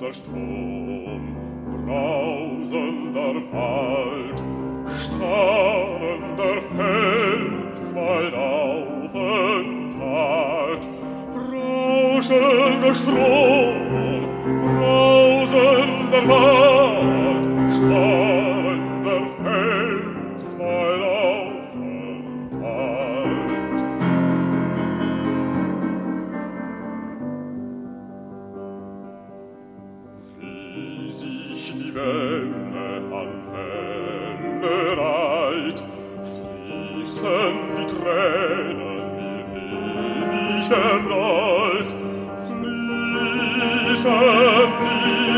rauschender Strom, brausender Wald, starrender Fels, mein Aufenthalt. Rauschender Strom, brausender Wald, starrender Fels, mein Aufenthalt. Wie sich die Welle an Welle reiht, fließen die Tränen mir ewig erneut, fließen die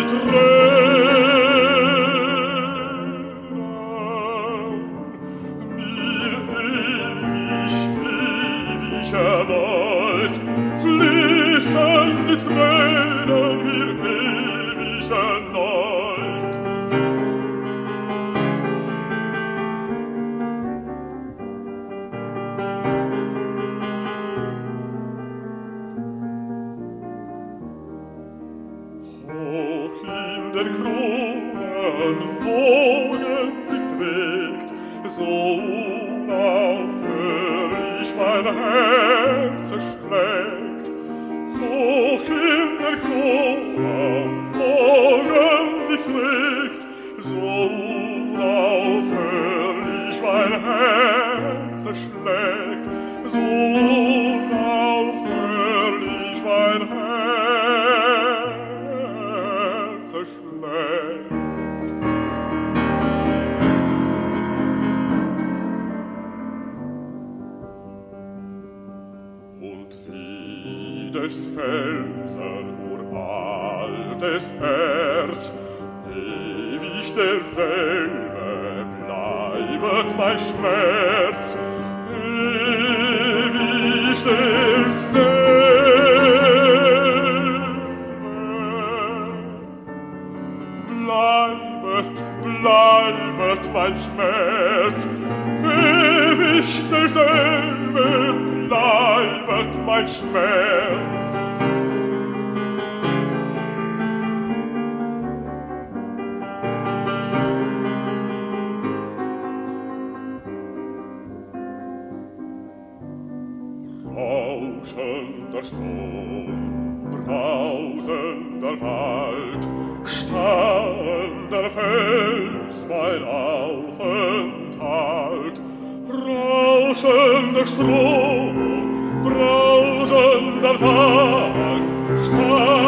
Tränen mir ewig erneut, fließen die Tränen mir ewig erneut. Hoch in den Kronen Wogen sich trägt, so unaufhörlich mein Herz schlägt. Hoch in den Kronen Wogen sich trägt, so unaufhörlich mein Herz schlägt, so unaufhörlich mein Herz schlägt. Und wie des Felsen uraltes Herz, ewig derselbe bleibet mein Schmerz, ewig derselbe bleibet mein Schmerz, ewig derselbe bleibet mein Schmerz. Rauschender Strom, brausender Wald, starrender Fels, mein Aufenthalt. Rauschender Strom, brausender Wald, starrender